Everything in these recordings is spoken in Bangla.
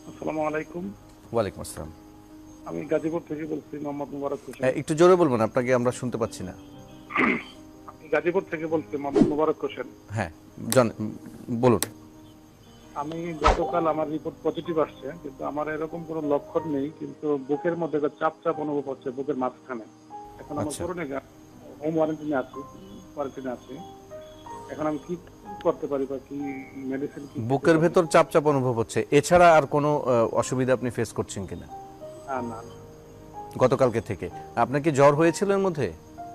আসসালামু আলাইকুম। ওয়ালাইকুম আসসালাম। আমি গাজীপুর থেকে বলছি, মোহাম্মদ মোবারক হোসেন। একটু জোরে বলবেন, আপনাকে আমরা শুনতে পাচ্ছি না। আমি গাজীপুর থেকে বলছি, মোহাম্মদ মোবারক হোসেন। হ্যাঁ, বলুন। আমি গতকাল আমার রিপোর্ট পজিটিভ আসছে, কিন্তু আমার এরকম কোনো লক্ষণ নেই, কিন্তু বুকের মধ্যে একটা চাপ চাপ অনুভব হচ্ছে বুকের মাঝখানে। এখন আমার করোনা হোম কোয়ারেন্টাইনে আছি। এখন আমি কি করতে পারি বা কি মেডিসিন কি? বুকের ভেতর চাপ চাপ অনুভব হচ্ছে, এছাড়া আর কোনো অসুবিধা আপনি ফেস করছেন কিনা? না। গতকালকে থেকে আপনার কি জ্বর হয়েছিল এর মধ্যে?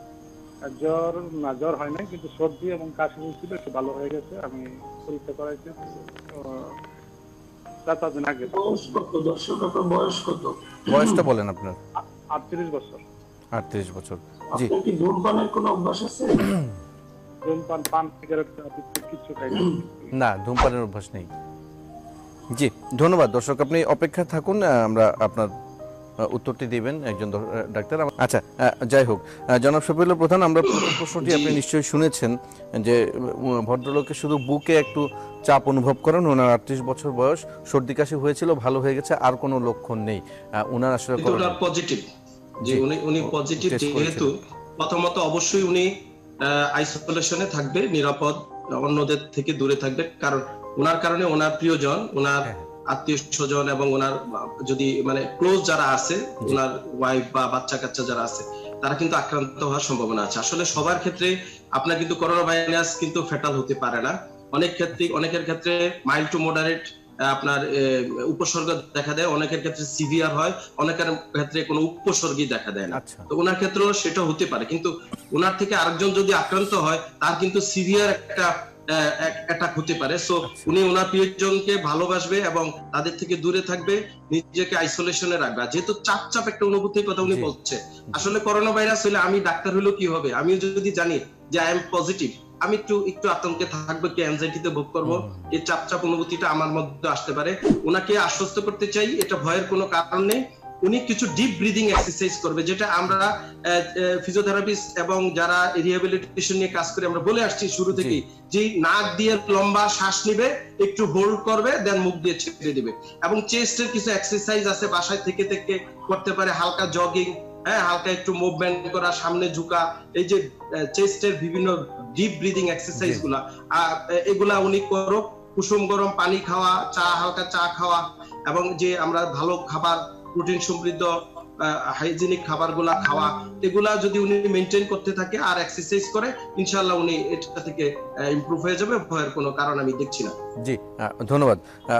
জ্বর হয় নাই, কিন্তু সর্দি এবং কাশি হয়েছিল, একটু ভালো হয়ে গেছে। আমি পরীক্ষা করাইছি 4-5 দিন আগে। বয়স কত? বয়সটা বলেন আপনার। 38 বছর। 38 বছর। জি। আপনার কি ধূমপানের কোনো অভ্যাস আছে? ধূমপান, পান, সিগারেট কিছু খাই না। না, ধূমপানের অভ্যাস নেই। জি, ধন্যবাদ। দর্শক, আপনি অপেক্ষা থাকুন, আমরা আপনার উত্তরটি দিবেন একজন ডাক্তার। আচ্ছা, যাই হোক, জনাব শফিউল্লাহ প্রধান, আমরা প্রথম প্রশ্নটি আপনি নিশ্চয়ই শুনেছেন যে ভদ্রলোকের শুধু বুকে একটু চাপ অনুভব করেন, ওনার 38 বছর বয়স, সর্দি কাশি হয়েছিল, ভালো হয়ে গেছে, আর কোনো লক্ষণ নেই ওনার আসলে পজিটিভ। জি, উনি পজিটিভ, যেহেতু প্রথমত অবশ্যই উনি আইসোলেশনে থাকবে, নিরাপদ, অন্যদের থেকে দূরে থাকবে, কারণ ওনার কারণে ওনার প্রিয়জন, ওনার আত্মীয় স্বজন এবং ওনার যদি মানে ক্লোজ যারা আছে, ওনার ওয়াইফ বা বাচ্চা কাচ্চা যারা আছে, তারা কিন্তু আক্রান্ত হওয়ার সম্ভাবনা আছে। আসলে সবার ক্ষেত্রে আপনার কিন্তু করোনা ভাইরাস কিন্তু ফ্যাটাল হতে পারে না। অনেকের ক্ষেত্রে মাইল্ড টু মডারেট আপনার উপসর্গ দেখা দেয়, অনেকের ক্ষেত্রে সিভিয়ার হয়, অনেকের ক্ষেত্রে কোনো উপসর্গই দেখা দেয় না। তো ওনার ক্ষেত্রেও সেটা হতে পারে, কিন্তু ওনার থেকে আরেকজন যদি আক্রান্ত হয়, তার কিন্তু সিভিয়ার একটা অ্যাটাক হতে পারে। সো উনি ওনার প্রিয়জনকে ভালোবাসবে এবং তাদের থেকে দূরে থাকবে, নিজেকে আইসোলেশনে রাখবে। যেহেতু চাপ চাপ একটা অনুভূতির কথা উনি বলছে, আসলে করোনা ভাইরাস হলে আমি ডাক্তার হলেও কি হবে, আমি যদি জানি যে আই এম পজিটিভ, আমি একটু আতঙ্কে থাকবো, কি অ্যাংজাইটিতে ভোগ করবো, এই চাপ চাপ অনুভূতিটা আমার মধ্যে আসতে পারে। ওনাকে আশ্বস্ত করতে চাই, এটা ভয়ের কোনো কারণ নেই। উনি কিছু ডিপ ব্রিদিং এক্সারসাইজ করবে, যেটা আমরা ফিজিওথেরাপিস্ট এবং যারা রিহ্যাবিলিটেশন নিয়ে কাজ করে আমরা বলে আসছি শুরু থেকেই, যে নাক দিয়ে লম্বা শ্বাস নিবে, একটু হোল্ড করবে, দেন মুখ দিয়ে ছেড়ে দিবে। এবং চেস্টের কিছু এক্সারসাইজ আছে, বাসায় থেকে থেকে করতে পারে, হালকা জগিং, হালকা একটু মুভমেন্ট করা, সামনে ঝুঁকা, এই যে চেস্টের বিভিন্ন ডিপ ব্রিদিং এক্সারসাইজ গুলা, এগুলা উনি করো। কুসুম গরম পানি খাওয়া, হালকা চা খাওয়া, এবং যে আমরা ভালো খাবার, প্রোটিন সমৃদ্ধ হাইজিনিক খাবারগুলা খাওয়া, এগুলা যদি উনি মেইনটেইন করতে থাকে আর এক্সারসাইজ করে, ইনশাআল্লাহ উনি এটা থেকে ইমপ্রুভ হয়ে যাবে। ভয়ের কোনো কারণ আমি দেখছি না। জি, ধন্যবাদ।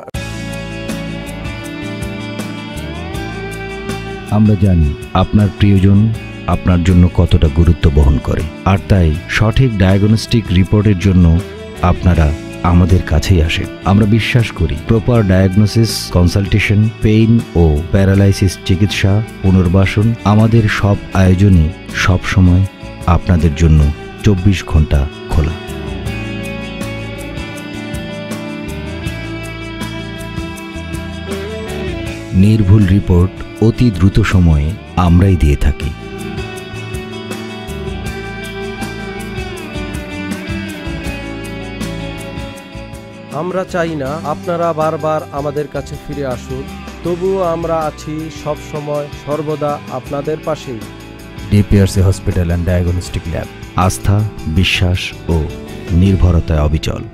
আমরা জানি আপনার প্রিয়জন আপনার জন্য কতটা গুরুত্ব বহন করে, আর তাই সঠিক ডায়াগনস্টিক রিপোর্টের জন্য আপনারা আমাদের কাছেই আসেন। আমরা বিশ্বাস করি প্রপার ডায়াগনোসিস, কনসালটেশন, পেইন ও প্যারালাইসিস চিকিৎসা, পুনর্বাসন, আমাদের সব আয়োজনই সবসময় আপনাদের জন্য 24 ঘন্টা খোলা। নির্ভুল রিপোর্ট অতি দ্রুত সময়ে আমরাই দিয়ে থাকি। আমরা চাই না আপনারা বারবার আমাদের কাছে ফিরে আসুন, তবুও আমরা আছি সব সময় সর্বদা আপনাদের পাশেই। DPRC hospital and diagnostic lab, আস্থা, বিশ্বাস ও নির্ভরতায় অবিচল।